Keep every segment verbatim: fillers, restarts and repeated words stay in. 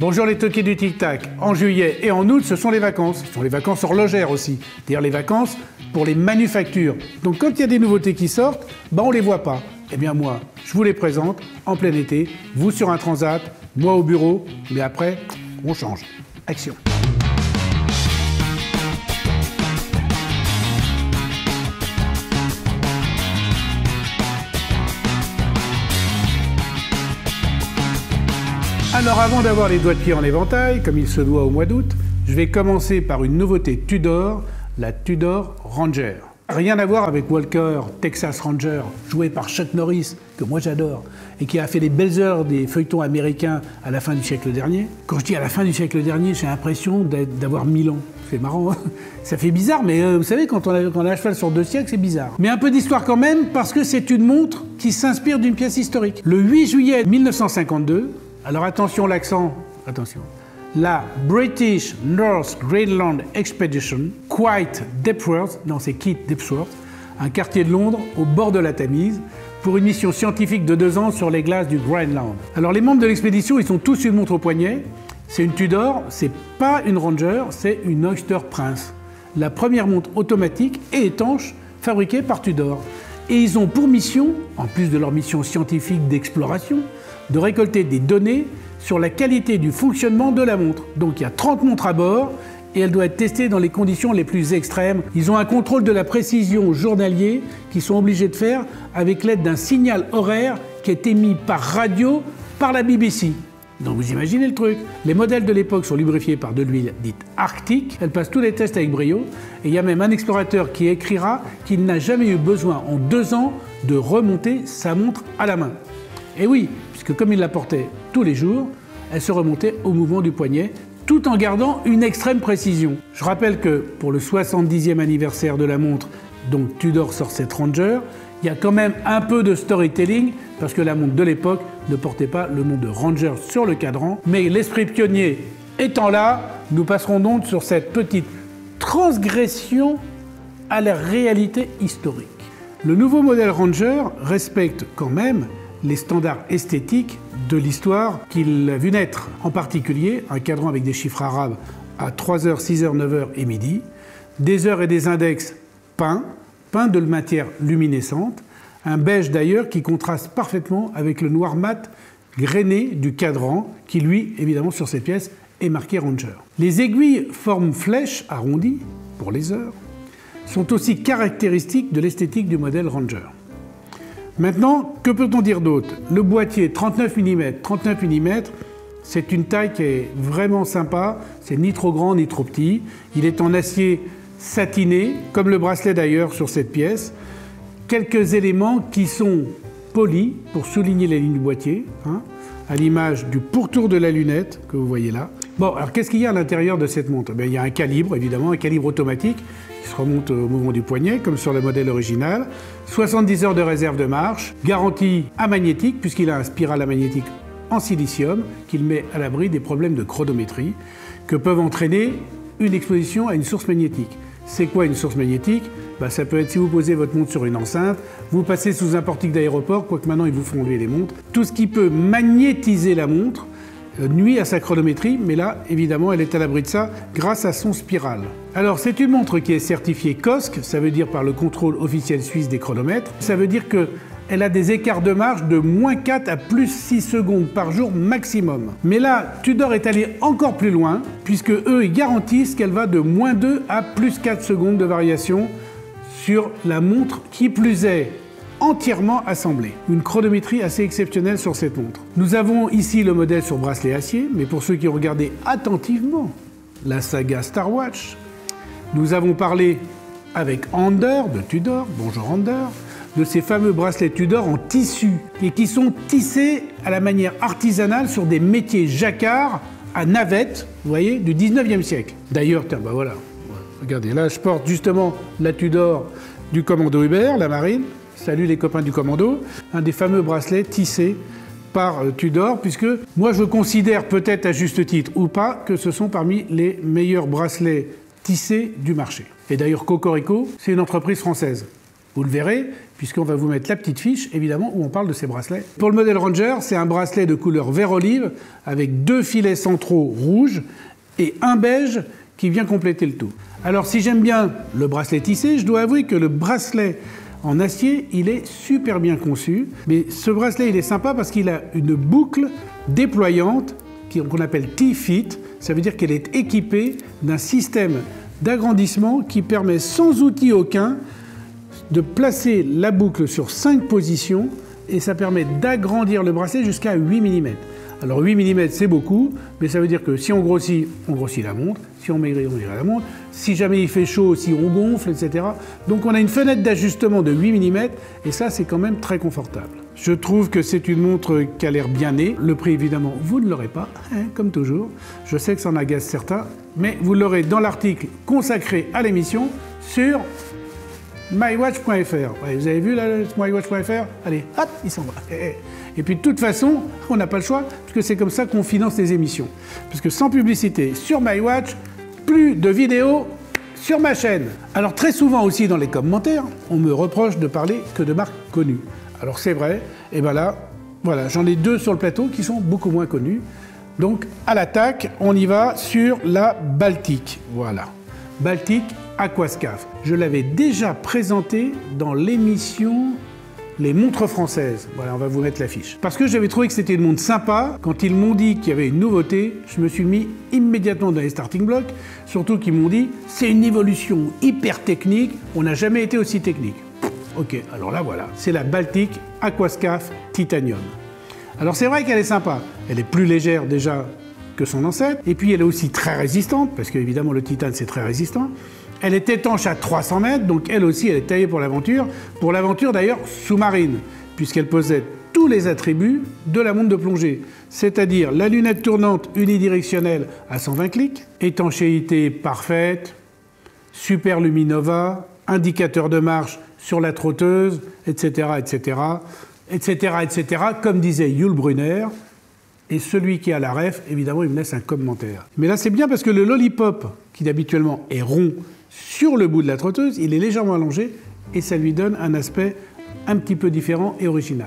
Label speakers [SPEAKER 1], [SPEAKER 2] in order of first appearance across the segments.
[SPEAKER 1] Bonjour les toqués du tic-tac. En juillet et en août, ce sont les vacances. Ce sont les vacances horlogères aussi. C'est-à-dire les vacances pour les manufactures. Donc quand il y a des nouveautés qui sortent, ben on ne les voit pas. Eh bien moi, je vous les présente en plein été. Vous sur un transat, moi au bureau. Mais après, on change. Action. Alors avant d'avoir les doigts de pied en éventail, comme il se doit au mois d'août, je vais commencer par une nouveauté Tudor, la Tudor Ranger. Rien à voir avec Walker Texas Ranger, joué par Chuck Norris, que moi j'adore, et qui a fait les belles heures des feuilletons américains à la fin du siècle dernier. Quand je dis à la fin du siècle dernier, j'ai l'impression d'avoir mille ans. C'est marrant, hein, ça fait bizarre, mais euh, vous savez, quand on, a, quand on a à cheval sur deux siècles, c'est bizarre. Mais un peu d'histoire quand même, parce que c'est une montre qui s'inspire d'une pièce historique. Le huit juillet mille neuf cent cinquante-deux, alors attention l'accent, attention. La British North Greenland Expedition, quitte Deptford, non c'est quitte Deptford, un quartier de Londres au bord de la Tamise, pour une mission scientifique de deux ans sur les glaces du Groenland. Alors les membres de l'expédition, ils ont tous une montre au poignet. C'est une Tudor, c'est pas une Ranger, c'est une Oyster Prince. La première montre automatique et étanche fabriquée par Tudor. Et ils ont pour mission, en plus de leur mission scientifique d'exploration, de récolter des données sur la qualité du fonctionnement de la montre. Donc il y a trente montres à bord et elle doit être testée dans les conditions les plus extrêmes. Ils ont un contrôle de la précision journalier qu'ils sont obligés de faire avec l'aide d'un signal horaire qui est émis par radio par la B B C. Donc vous imaginez le truc. Les modèles de l'époque sont lubrifiés par de l'huile dite arctique. Elle passe tous les tests avec brio. Et il y a même un explorateur qui écrira qu'il n'a jamais eu besoin en deux ans de remonter sa montre à la main. Et oui, puisque comme il la portait tous les jours, elle se remontait au mouvement du poignet, tout en gardant une extrême précision. Je rappelle que pour le soixante-dixième anniversaire de la montre, donc Tudor sort cette Ranger, il y a quand même un peu de storytelling, parce que la montre de l'époque ne portait pas le nom de Ranger sur le cadran, mais l'esprit pionnier étant là, nous passerons donc sur cette petite transgression à la réalité historique. Le nouveau modèle Ranger respecte quand même les standards esthétiques de l'histoire qu'il a vu naître. En particulier, un cadran avec des chiffres arabes à trois heures, six heures, neuf heures et midi, des heures et des index peints, peints de matière luminescente, un beige d'ailleurs qui contraste parfaitement avec le noir mat grainé du cadran, qui lui, évidemment, sur cette pièce, est marqué Ranger. Les aiguilles forme flèche arrondie, pour les heures, sont aussi caractéristiques de l'esthétique du modèle Ranger. Maintenant, que peut-on dire d'autre? Le boîtier trente-neuf millimètres, trente-neuf millimètres, c'est une taille qui est vraiment sympa, c'est ni trop grand ni trop petit. Il est en acier satiné, comme le bracelet d'ailleurs sur cette pièce. Quelques éléments qui sont polis pour souligner les lignes du boîtier, hein, à l'image du pourtour de la lunette que vous voyez là. Bon, alors qu'est-ce qu'il y a à l'intérieur de cette montre? Bien, il y a un calibre, évidemment, un calibre automatique qui se remonte au mouvement du poignet, comme sur le modèle original. soixante-dix heures de réserve de marche, garantie amagnétique, puisqu'il a un spiral amagnétique en silicium, qu'il met à l'abri des problèmes de chronométrie que peuvent entraîner une exposition à une source magnétique. C'est quoi une source magnétique? Ben, ça peut être si vous posez votre montre sur une enceinte, vous passez sous un portique d'aéroport, quoique maintenant ils vous font enlever les montres. Tout ce qui peut magnétiser la montre nuit à sa chronométrie, mais là, évidemment, elle est à l'abri de ça grâce à son spiral. Alors, c'est une montre qui est certifiée C O S C, ça veut dire par le contrôle officiel suisse des chronomètres. Ça veut dire qu'elle a des écarts de marge de moins quatre à plus six secondes par jour maximum. Mais là, Tudor est allé encore plus loin, puisque eux, ils garantissent qu'elle va de moins deux à plus quatre secondes de variation sur la montre, qui plus est entièrement assemblée. Une chronométrie assez exceptionnelle sur cette montre. Nous avons ici le modèle sur bracelet acier, mais pour ceux qui ont regardé attentivement la saga Star Watch, nous avons parlé avec Ander de Tudor, bonjour Ander, de ces fameux bracelets Tudor en tissu et qui sont tissés à la manière artisanale sur des métiers jacquard à navette, vous voyez, du dix-neuvième siècle. D'ailleurs, tiens, bah voilà, regardez, là je porte justement la Tudor du commando Hubert, la marine. Salut les copains du commando, un des fameux bracelets tissés par Tudor, puisque moi je considère, peut-être à juste titre ou pas, que ce sont parmi les meilleurs bracelets tissés du marché. Et d'ailleurs Cocorico, c'est une entreprise française. Vous le verrez, puisqu'on va vous mettre la petite fiche, évidemment, où on parle de ces bracelets. Pour le modèle Ranger, c'est un bracelet de couleur vert olive, avec deux filets centraux rouges et un beige qui vient compléter le tout. Alors si j'aime bien le bracelet tissé, je dois avouer que le bracelet en acier, il est super bien conçu. Mais ce bracelet, il est sympa parce qu'il a une boucle déployante qu'on appelle T-Fit. Ça veut dire qu'elle est équipée d'un système d'agrandissement qui permet sans outil aucun de placer la boucle sur cinq positions et ça permet d'agrandir le bracelet jusqu'à huit millimètres. Alors huit millimètres c'est beaucoup, mais ça veut dire que si on grossit, on grossit la montre, si on maigrit, on maigrit la montre, si jamais il fait chaud, si on gonfle, et cetera. Donc on a une fenêtre d'ajustement de huit millimètres et ça c'est quand même très confortable. Je trouve que c'est une montre qui a l'air bien née. Le prix évidemment, vous ne l'aurez pas, hein, comme toujours. Je sais que ça en agace certains, mais vous l'aurez dans l'article consacré à l'émission sur my watch point f r. Ouais, vous avez vu là, my watch point f r? Allez, hop, il s'en va. Et puis de toute façon, on n'a pas le choix, puisque c'est comme ça qu'on finance les émissions. Parce que sans publicité sur MyWatch, plus de vidéos sur ma chaîne. Alors très souvent aussi dans les commentaires, on me reproche de parler que de marques connues. Alors c'est vrai, et bien là, voilà, j'en ai deux sur le plateau qui sont beaucoup moins connues. Donc à l'attaque, on y va sur la Baltic. Voilà, Baltic Aquascaphe. Je l'avais déjà présenté dans l'émission Les montres françaises. Voilà, on va vous mettre l'affiche. Parce que j'avais trouvé que c'était une montre sympa. Quand ils m'ont dit qu'il y avait une nouveauté, je me suis mis immédiatement dans les starting blocks. Surtout qu'ils m'ont dit, c'est une évolution hyper technique. On n'a jamais été aussi technique. Ok, alors là voilà. C'est la Baltic Aquascaphe Titanium. Alors c'est vrai qu'elle est sympa. Elle est plus légère déjà que son ancêtre. Et puis elle est aussi très résistante, parce qu'évidemment le titane c'est très résistant. Elle est étanche à trois cents mètres, donc elle aussi, elle est taillée pour l'aventure. Pour l'aventure d'ailleurs sous-marine, puisqu'elle possède tous les attributs de la montre de plongée. C'est-à-dire la lunette tournante unidirectionnelle à cent vingt clics, étanchéité parfaite, super luminova, indicateur de marche sur la trotteuse, et cetera, et cetera, et cetera, et cetera, comme disait Yul Brynner. Et celui qui a la ref, évidemment, il me laisse un commentaire. Mais là, c'est bien parce que le lollipop, qui habituellement est rond sur le bout de la trotteuse, il est légèrement allongé et ça lui donne un aspect un petit peu différent et original.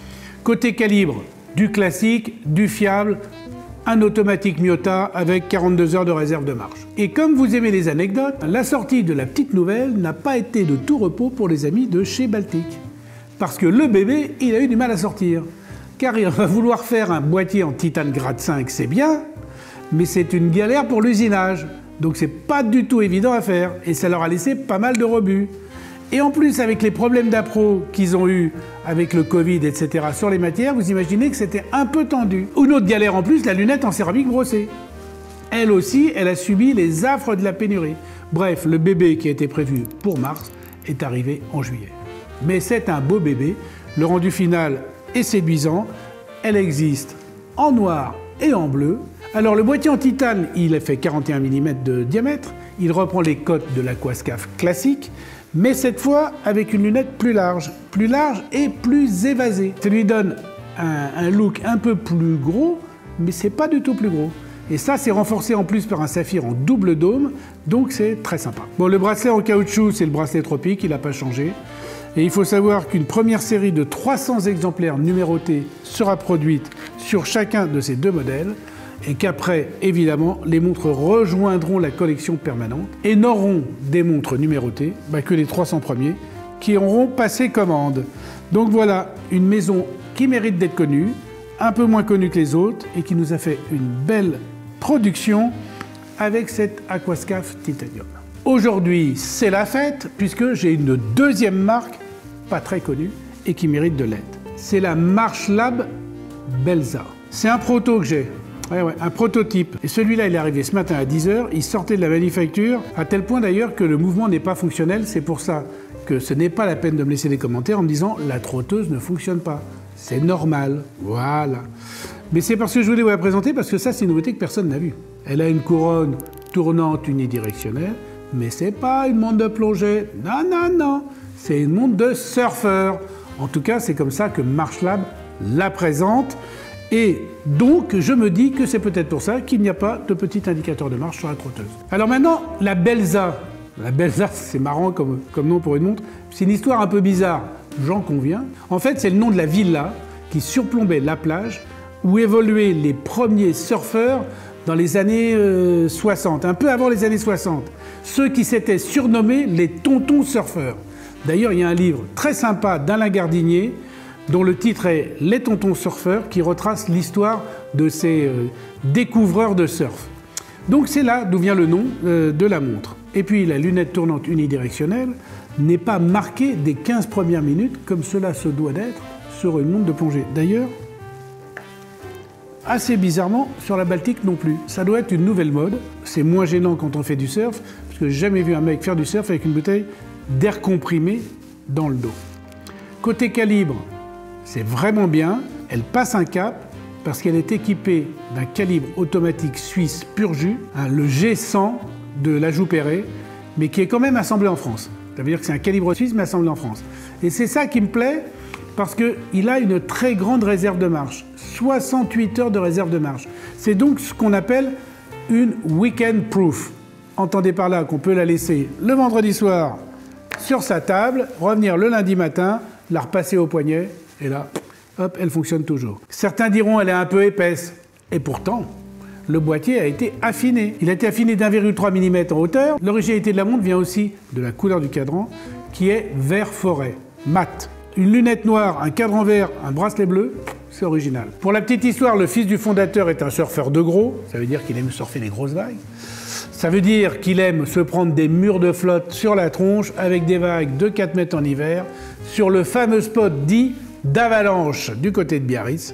[SPEAKER 1] Côté calibre, du classique, du fiable, un automatique Miyota avec quarante-deux heures de réserve de marche. Et comme vous aimez les anecdotes, la sortie de la petite nouvelle n'a pas été de tout repos pour les amis de chez Baltic. Parce que le bébé, il a eu du mal à sortir. Car il va vouloir faire un boîtier en titane grade cinq, c'est bien, mais c'est une galère pour l'usinage. Donc c'est pas du tout évident à faire, et ça leur a laissé pas mal de rebuts. Et en plus, avec les problèmes d'appro qu'ils ont eu avec le Covid, et cetera sur les matières, vous imaginez que c'était un peu tendu. Une autre galère en plus, la lunette en céramique brossée. Elle aussi, elle a subi les affres de la pénurie. Bref, le bébé qui était prévu pour mars est arrivé en juillet. Mais c'est un beau bébé, le rendu final est séduisant, elle existe en noir et en bleu. Alors le boîtier en titane, il fait quarante et un millimètres de diamètre, il reprend les cotes de l'Aquascaphe classique, mais cette fois avec une lunette plus large, plus large et plus évasée. Ça lui donne un, un look un peu plus gros, mais c'est pas du tout plus gros. Et ça, c'est renforcé en plus par un saphir en double dôme, donc c'est très sympa. Bon, le bracelet en caoutchouc, c'est le bracelet tropique, il n'a pas changé. Et il faut savoir qu'une première série de trois cents exemplaires numérotés sera produite sur chacun de ces deux modèles et qu'après, évidemment, les montres rejoindront la collection permanente et n'auront des montres numérotées bah, que les trois cents premiers qui auront passé commande. Donc voilà, une maison qui mérite d'être connue, un peu moins connue que les autres et qui nous a fait une belle production avec cette Aquascaphe Titanium. Aujourd'hui, c'est la fête puisque j'ai une deuxième marque pas très connue et qui mérite de l'aide. C'est la Marchlab Belza. C'est un proto que j'ai. Ouais, ouais, un prototype. Et celui-là, il est arrivé ce matin à dix heures. Il sortait de la manufacture, à tel point d'ailleurs que le mouvement n'est pas fonctionnel. C'est pour ça que ce n'est pas la peine de me laisser des commentaires en me disant « la trotteuse ne fonctionne pas ». C'est normal. Voilà. Mais c'est parce que je voulais vous la présenter, parce que ça, c'est une nouveauté que personne n'a vue. Elle a une couronne tournante unidirectionnelle, mais c'est pas une montre de plongée. Non, non, non. C'est une montre de surfeur. En tout cas, c'est comme ça que Marchlab la présente. Et donc, je me dis que c'est peut-être pour ça qu'il n'y a pas de petit indicateur de marche sur la trotteuse. Alors maintenant, la Belza. La Belsace, c'est marrant comme, comme nom pour une montre. C'est une histoire un peu bizarre, j'en conviens. En fait, c'est le nom de la villa qui surplombait la plage où évoluaient les premiers surfeurs dans les années euh, soixante, un peu avant les années soixante. Ceux qui s'étaient surnommés les tontons surfeurs. D'ailleurs, il y a un livre très sympa d'Alain Gardinier dont le titre est « Les tontons surfeurs » qui retrace l'histoire de ces euh, découvreurs de surf. Donc c'est là d'où vient le nom euh, de la montre. Et puis la lunette tournante unidirectionnelle n'est pas marquée des quinze premières minutes comme cela se doit d'être sur une montre de plongée. D'ailleurs, assez bizarrement, sur la Baltique non plus. Ça doit être une nouvelle mode. C'est moins gênant quand on fait du surf, parce que j'ai jamais vu un mec faire du surf avec une bouteille d'air comprimé dans le dos. Côté calibre, c'est vraiment bien. Elle passe un cap parce qu'elle est équipée d'un calibre automatique suisse pur jus, hein, le G cent de l'ajout Perret, mais qui est quand même assemblé en France. Ça veut dire que c'est un calibre suisse mais assemblé en France. Et c'est ça qui me plaît parce qu'il a une très grande réserve de marche. soixante-huit heures de réserve de marche. C'est donc ce qu'on appelle une weekend proof. Entendez par là qu'on peut la laisser le vendredi soir sur sa table, revenir le lundi matin, la repasser au poignet, et là, hop, elle fonctionne toujours. Certains diront qu'elle est un peu épaisse. Et pourtant, le boîtier a été affiné. Il a été affiné d'un virgule trois millimètres en hauteur. L'originalité de la montre vient aussi de la couleur du cadran, qui est vert forêt, mat. Une lunette noire, un cadran vert, un bracelet bleu, c'est original. Pour la petite histoire, le fils du fondateur est un surfeur de gros. Ça veut dire qu'il aime surfer les grosses vagues. Ça veut dire qu'il aime se prendre des murs de flotte sur la tronche avec des vagues de quatre mètres en hiver, sur le fameux spot dit d'avalanche du côté de Biarritz,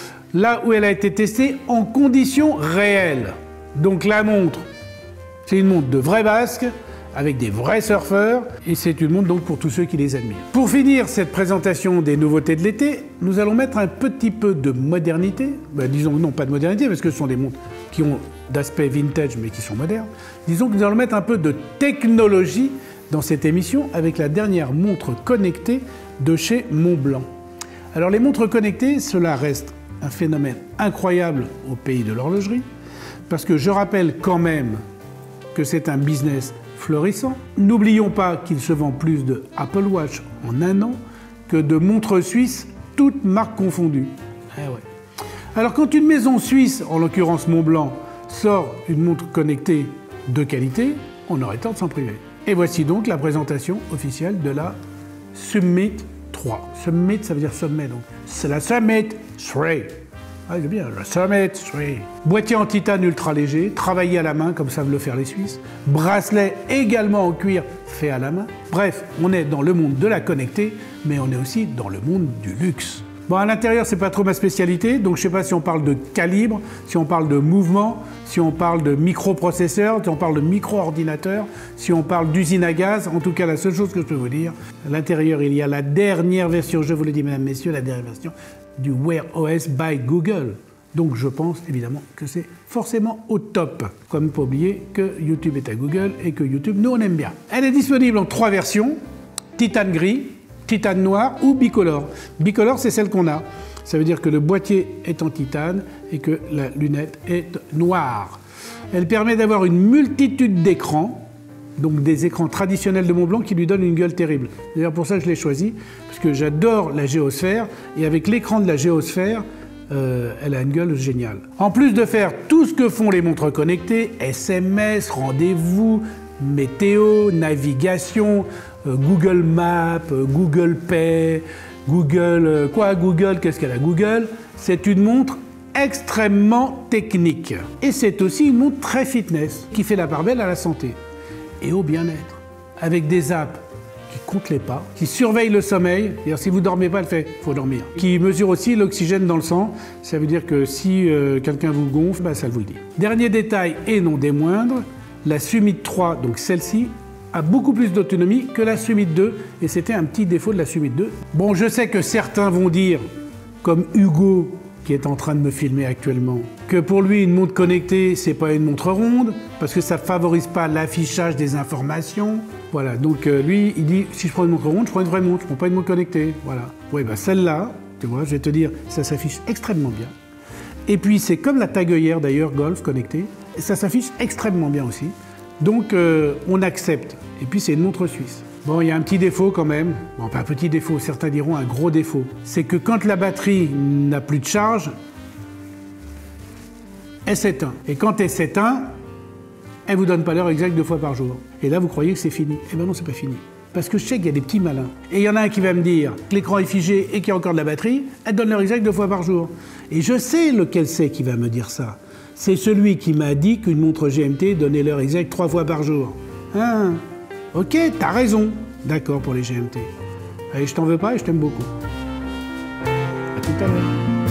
[SPEAKER 1] là où elle a été testée en conditions réelles. Donc la montre, c'est une montre de vrais basques, avec des vrais surfeurs, et c'est une montre donc pour tous ceux qui les admirent. Pour finir cette présentation des nouveautés de l'été, nous allons mettre un petit peu de modernité, ben, disons non pas de modernité, parce que ce sont des montres qui ont d'aspect vintage mais qui sont modernes. Disons que nous allons mettre un peu de technologie dans cette émission avec la dernière montre connectée de chez Montblanc. Alors les montres connectées, cela reste un phénomène incroyable au pays de l'horlogerie, parce que je rappelle quand même que c'est un business florissant. N'oublions pas qu'il se vend plus de Apple Watch en un an que de montres suisses, toutes marques confondues. Eh ouais. Alors quand une maison suisse, en l'occurrence Montblanc, sort une montre connectée de qualité, on aurait tort de s'en priver. Et voici donc la présentation officielle de la Summit trois. Summit, ça veut dire sommet, donc c'est la Summit trois. Ah, c'est bien, la Summit trois. Boîtier en titane ultra léger, travaillé à la main, comme savent le faire les Suisses. Bracelet également en cuir, fait à la main. Bref, on est dans le monde de la connectée, mais on est aussi dans le monde du luxe. Bon, à l'intérieur, c'est pas trop ma spécialité, donc je sais pas si on parle de calibre, si on parle de mouvement, si on parle de microprocesseur, si on parle de micro-ordinateur, si on parle d'usine à gaz. En tout cas, la seule chose que je peux vous dire, à l'intérieur, il y a la dernière version, je vous le dis, mesdames, messieurs, la dernière version du Wear O S by Google. Donc je pense évidemment que c'est forcément au top. Comme pas oublier que YouTube est à Google et que YouTube, nous, on aime bien. Elle est disponible en trois versions, titane gris, titane noir ou bicolore. Bicolore, c'est celle qu'on a. Ça veut dire que le boîtier est en titane et que la lunette est noire. Elle permet d'avoir une multitude d'écrans, donc des écrans traditionnels de Montblanc qui lui donnent une gueule terrible. D'ailleurs, pour ça, je l'ai choisi, parce que j'adore la géosphère, et avec l'écran de la géosphère, euh, elle a une gueule géniale. En plus de faire tout ce que font les montres connectées, S M S, rendez-vous, météo, navigation, euh, Google Maps, euh, Google Pay, Google... Euh, quoi, Google, qu'est-ce qu'elle a Google, c'est une montre extrêmement technique. Et c'est aussi une montre très fitness, qui fait la part belle à la santé et au bien-être, avec des apps qui comptent les pas, qui surveillent le sommeil, c'est-à-dire si vous ne dormez pas, elle fait « faut dormir », qui mesure aussi l'oxygène dans le sang, ça veut dire que si euh, quelqu'un vous gonfle, bah, ça vous le dit. Dernier détail, et non des moindres, la Summit trois, donc celle-ci, a beaucoup plus d'autonomie que la Summit deux, et c'était un petit défaut de la Summit deux. Bon, je sais que certains vont dire, comme Hugo, qui est en train de me filmer actuellement, que pour lui, une montre connectée, c'est pas une montre ronde, parce que ça favorise pas l'affichage des informations. Voilà, donc euh, lui, il dit, si je prends une montre ronde, je prends une vraie montre, je prends pas une montre connectée. Voilà. Oui, bah celle-là, tu vois, je vais te dire, ça s'affiche extrêmement bien. Et puis, c'est comme la tagueillère, d'ailleurs, Golf connectée, ça s'affiche extrêmement bien aussi. Donc euh, on accepte. Et puis c'est une montre suisse. Bon, il y a un petit défaut quand même. Bon, pas un petit défaut, certains diront un gros défaut. C'est que quand la batterie n'a plus de charge, elle s'éteint. Et quand elle s'éteint, elle ne vous donne pas l'heure exacte deux fois par jour. Et là, vous croyez que c'est fini. Eh bien non, c'est pas fini. Parce que je sais qu'il y a des petits malins. Et il y en a un qui va me dire que l'écran est figé et qu'il y a encore de la batterie, elle donne l'heure exacte deux fois par jour. Et je sais lequel c'est qui va me dire ça. C'est celui qui m'a dit qu'une montre G M T donnait l'heure exacte trois fois par jour. Ah, ok, t'as raison. D'accord pour les G M T. Allez, je t'en veux pas et je t'aime beaucoup. À tout à l'heure.